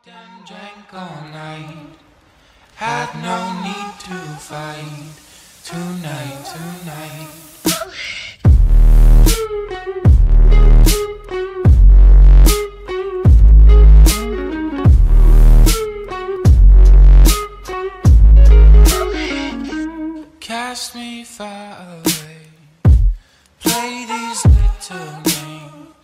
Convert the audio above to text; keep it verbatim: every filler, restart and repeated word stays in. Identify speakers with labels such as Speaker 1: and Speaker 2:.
Speaker 1: and drank all night, had no need to fight. Tonight, tonight. Cast me far away, play these little games.